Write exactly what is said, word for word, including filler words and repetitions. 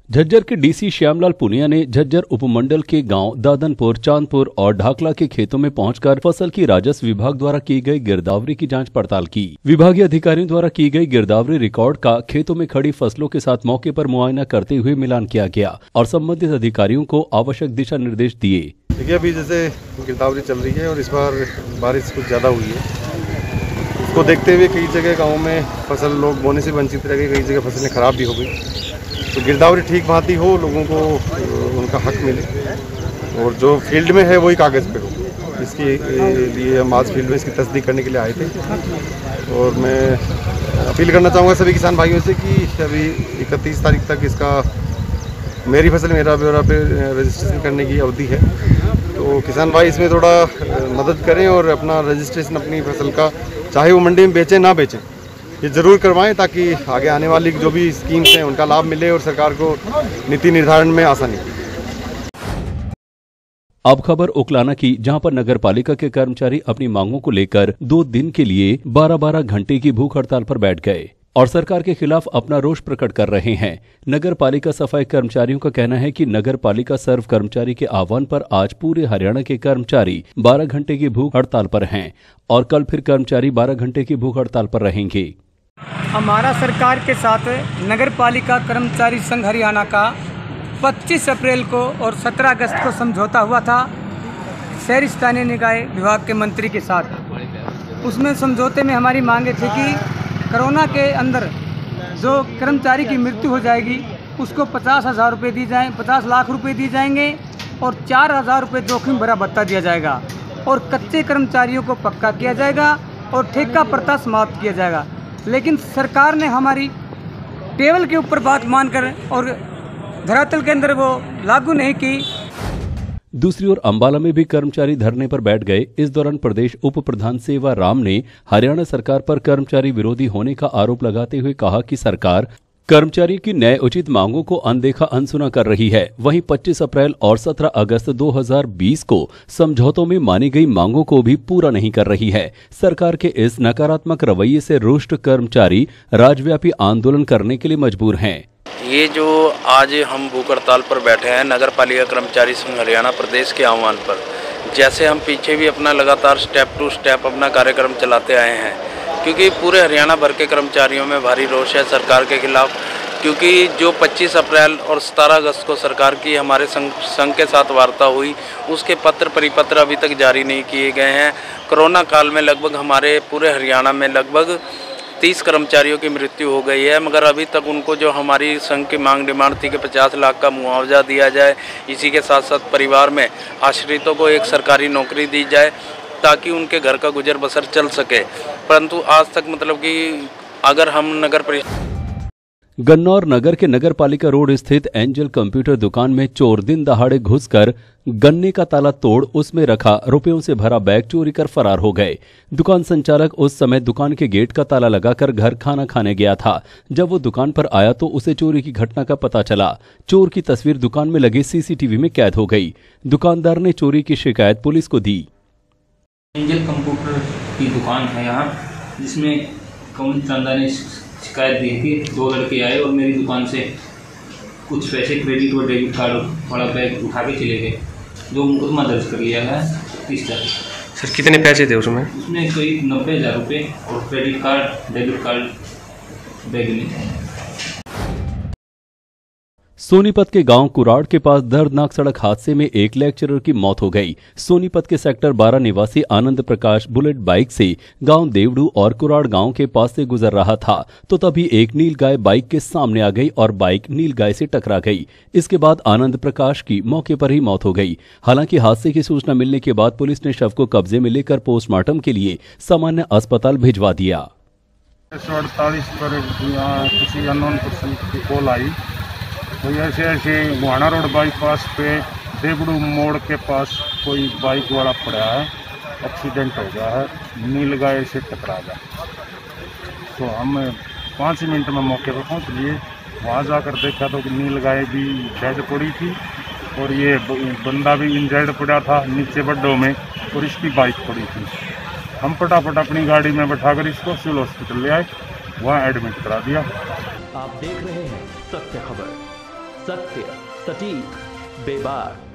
झज्जर के डीसी श्यामलाल पुनिया ने झज्जर उपमंडल के गांव दादनपुर, चांदपुर और ढाकला के खेतों में पहुंचकर फसल की राजस्व विभाग द्वारा की गई गिरदावरी की जांच पड़ताल की। विभागीय अधिकारियों द्वारा की गई गिरदावरी रिकॉर्ड का खेतों में खड़ी फसलों के साथ मौके पर मुआयना करते हुए मिलान किया गया और संबंधित अधिकारियों को आवश्यक दिशा निर्देश दिए। देखिए, अभी जैसे गिरदावरी चल रही है और इस बार बारिश कुछ ज्यादा हुई है, उसको देखते हुए कई जगह गाँव में फसल लोग बोने से वंचित रह गए, कई जगह फसलें खराब भी हो गई। तो गिरदावरी ठीक भांति हो, लोगों को उनका हक मिले और जो फील्ड में है वही कागज़ पे हो। इसके लिए हम आज फील्ड में इसकी तस्दीक करने के लिए आए थे और मैं अपील करना चाहूँगा सभी किसान भाइयों से कि अभी इकतीस तारीख तक इसका मेरी फसल मेरा ब्यौरा पे रजिस्ट्रेशन करने की अवधि है। तो किसान भाई इसमें थोड़ा मदद करें और अपना रजिस्ट्रेशन अपनी फसल का, चाहे वो मंडी में बेचें ना बेचें, ये जरूर करवाएं ताकि आगे आने वाली जो भी स्कीम्स हैं उनका लाभ मिले और सरकार को नीति निर्धारण में आसानी। अब खबर उकलाना की, जहां पर नगर पालिका के कर्मचारी अपनी मांगों को लेकर दो दिन के लिए बारह बारह घंटे की भूख हड़ताल पर बैठ गए और सरकार के खिलाफ अपना रोष प्रकट कर रहे हैं। नगर पालिका सफाई कर्मचारियों का कहना है कि नगर पालिका सर्व कर्मचारी के आह्वान पर आज पूरे हरियाणा के कर्मचारी बारह घंटे की भूख हड़ताल पर हैं और कल फिर कर्मचारी बारह घंटे की भूख हड़ताल पर रहेंगे। हमारा सरकार के साथ नगर पालिका कर्मचारी संघ हरियाणा का पच्चीस अप्रैल को और सत्रह अगस्त को समझौता हुआ था शहरी स्थानीय निकाय विभाग के मंत्री के साथ। उसमें समझौते में हमारी मांगे थी कि कोरोना के अंदर जो कर्मचारी की मृत्यु हो जाएगी उसको पचास हज़ार रुपये दी जाए पचास लाख रुपए दिए जाएंगे और चार हज़ार रुपये जोखिम भरा भत्ता दिया जाएगा और कच्चे कर्मचारियों को पक्का किया जाएगा और ठेका प्रथा समाप्त किया जाएगा। लेकिन सरकार ने हमारी टेबल के ऊपर बात मानकर और धरातल के अंदर वो लागू नहीं की। दूसरी ओर अंबाला में भी कर्मचारी धरने पर बैठ गए। इस दौरान प्रदेश उप प्रधान सेवा राम ने हरियाणा सरकार पर कर्मचारी विरोधी होने का आरोप लगाते हुए कहा कि सरकार कर्मचारी की न्याय उचित मांगों को अनदेखा अनसुना कर रही है। वहीं पच्चीस अप्रैल और सत्रह अगस्त दो हज़ार बीस को समझौतों में मानी गई मांगों को भी पूरा नहीं कर रही है। सरकार के इस नकारात्मक रवैये से रुष्ट कर्मचारी राज्यव्यापी आंदोलन करने के लिए मजबूर हैं। ये जो आज हम भूख हड़ताल पर बैठे हैं नगर पालिका कर्मचारी संघ हरियाणा प्रदेश के आह्वान पर, जैसे हम पीछे भी अपना लगातार स्टेप टू स्टेप अपना कार्यक्रम चलाते आए हैं, क्योंकि पूरे हरियाणा भर के कर्मचारियों में भारी रोष है सरकार के खिलाफ। क्योंकि जो पच्चीस अप्रैल और सत्रह अगस्त को सरकार की हमारे संघ संघ के साथ वार्ता हुई, उसके पत्र परिपत्र अभी तक जारी नहीं किए गए हैं। कोरोना काल में लगभग हमारे पूरे हरियाणा में लगभग तीस कर्मचारियों की मृत्यु हो गई है, मगर अभी तक उनको जो हमारी संघ की मांग डिमांड थी कि पचास लाख का मुआवजा दिया जाए, इसी के साथ साथ परिवार में आश्रितों को एक सरकारी नौकरी दी जाए ताकि उनके घर का गुजर बसर चल सके, परंतु आज तक मतलब कि अगर हम नगर परिषद गन्नौर नगर के नगर पालिका रोड स्थित एंजल कंप्यूटर दुकान में चोर दिन दहाड़े घुसकर गन्ने का ताला तोड़ उसमें रखा रुपयों से भरा बैग चोरी कर फरार हो गए। दुकान संचालक उस समय दुकान के गेट का ताला लगाकर घर खाना खाने गया था। जब वो दुकान पर आया तो उसे चोरी की घटना का पता चला। चोर की तस्वीर दुकान में लगे सीसीटीवी में कैद हो गई। दुकानदार ने चोरी की शिकायत पुलिस को दी। एंजल कंप्यूटर की दुकान है यहाँ, जिसमें कौन चंदा ने शिकायत दी थी। दो लड़के आए और मेरी दुकान से कुछ पैसे क्रेडिट और डेबिट कार्ड वाला बैग उठा के चले गए, जो मुकदमा दर्ज कर लिया है तीस तारीख। सर कितने पैसे थे उसमें? उसमें करीब नब्बे हज़ार रुपये और credit card debit card bag में। सोनीपत के गांव कुराड़ के पास दर्दनाक सड़क हादसे में एक लेक्चरर की मौत हो गई। सोनीपत के सेक्टर बारह निवासी आनंद प्रकाश बुलेट बाइक से गांव देवड़ू और कुराड़ गांव के पास से गुजर रहा था तो तभी एक नील गाय बाइक के सामने आ गई और बाइक नील गाय से टकरा गई। इसके बाद आनंद प्रकाश की मौके पर ही मौत हो गई। हालांकि हादसे की सूचना मिलने के बाद पुलिस ने शव को कब्जे में लेकर पोस्टमार्टम के लिए सामान्य अस्पताल भिजवा दिया। अड़तालीस पर किसी अननोन पर्सन की कॉल आई तो ऐसे ऐसे गुहाना रोड बाईपास पे देवड़ू मोड़ के पास कोई बाइक वाला पड़ा है, एक्सीडेंट हो गया है, नील गाय से टकरा गया। तो हम पाँच मिनट में मौके पर पहुंच लिए। वहाँ जाकर देखा तो नील गाय भी डेड पड़ी थी और ये बंदा भी इंजर्ड पड़ा था नीचे बड्डों में और इसकी बाइक पड़ी थी। हम फटाफट अपनी गाड़ी में बैठाकर इसको सिविल हॉस्पिटल ले आए, वहाँ एडमिट करा दिया। आप देख रहे हैं सत्य खबर। सत्य, सटीक, बेबाक।